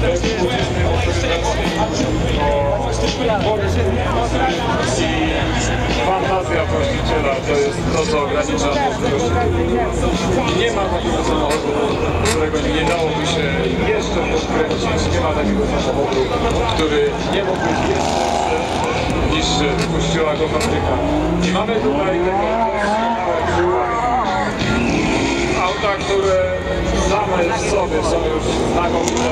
fantazja właściciela to jest to, co ogranicza możliwości. Nie ma takiego samochodu, którego nie dałoby się jeszcze podkręcić. Nie ma takiego samochodu, który nie mógł być jeszcze lepszy niż wypuściła go fabryka. I mamy tutaj tego doskonałe przykłady. Auta, które same w sobie są już znakomite.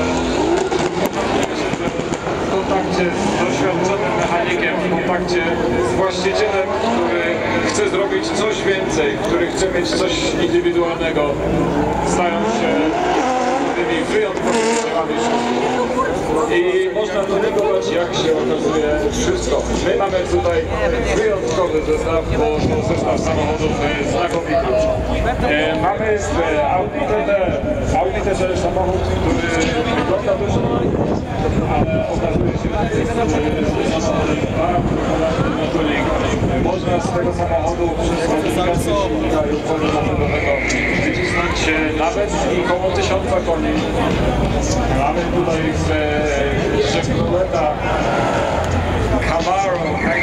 W kontakcie z doświadczonym mechanikiem, w kontakcie z właścicielem, który chce zrobić coś więcej, który chce mieć coś indywidualnego, stają się tymi wyjątkowymi dziełami sztuki. I można dotykować, jak się okazuje, wszystko. My mamy tutaj wyjątkowy zestaw, bo to zestaw samochodów znakomitych. Mamy Audi TT. Audi TT samochód, który wygląda dość, ale okazuje się, że jest samochodem bardzo popularny na tuning. Można z tego samochodu przez modyfikację silnika i układu napędowego wycisnąć nawet i koło 1000 koni. Mamy tutaj Chevroleta Camaro,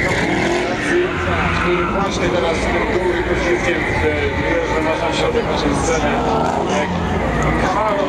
który właśnie teraz z wysiłkiem wjeżdża na sam środek naszej sceny. Camaro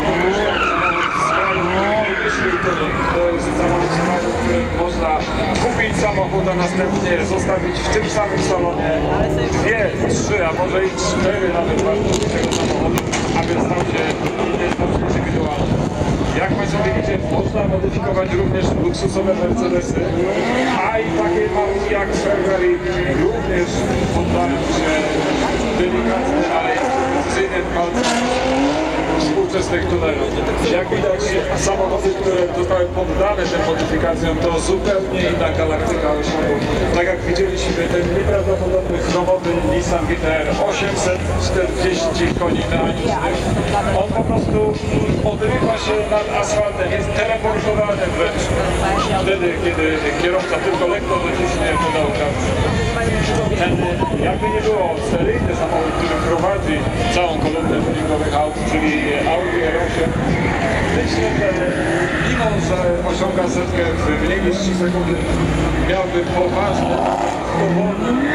to jest samochód, który można kupić samochód, a następnie zostawić w tym samym salonie 2, 3, a może i 4 nawet wartości tego samochodu, aby stał się indywidualny. Jak Państwo widzicie, można modyfikować również luksusowe Mercedesy, a i takie marki jak Ferrari również poddają się delikatnym, ale precyzyjnym palcem współczesnych tunelów. Jak widać, samochody, które zostały poddane tym modyfikacjom, to zupełnie inna galaktyka osiągów. Tak jak widzieliśmy, ten nieprawdopodobny chromowy Nissan GT-R 840 koni mechanicznych. On po prostu odrywa się nad asfaltem, jest teleportowany wręcz wtedy, kiedy kierowca tylko lekko dociśnie pedałka. Ten, jakby nie było, seryjny samochód, który prowadzi całą kolumnę tuningowych aut, czyli Audi R8, myślę, że mimo, że osiąga setkę w mniej niż 3 sekundy, miałby poważne powody.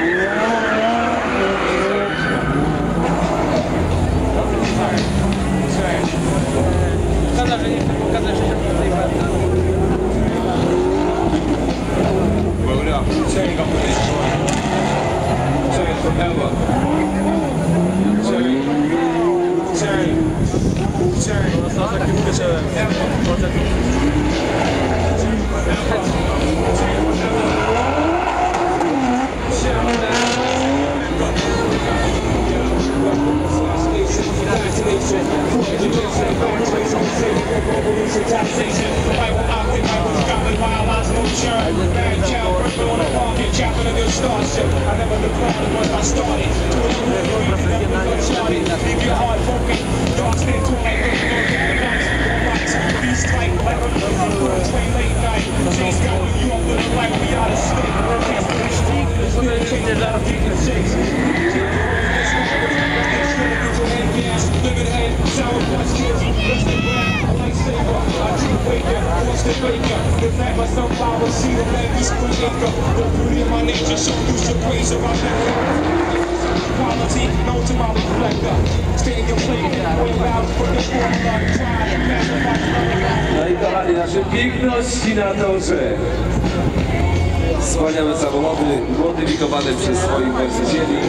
Szkoda, że nie chcę pokazać, że się tutaj bardzo. Roll up, turning up with this one. Turn forever. No i kochani, nasze piękności na torze. Wspaniałe samochody modyfikowane przez swoich właścicieli.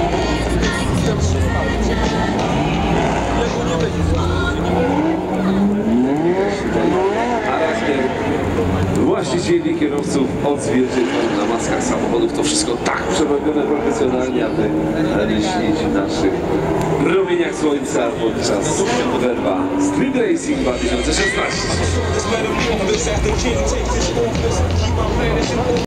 Charakter właścicieli, kierowców odzwierciedlony na maskach samochodów. To wszystko tak przerobione profesjonalnie, aby śnić w naszych promieniach słońca podczas Werba Street Racing 2016.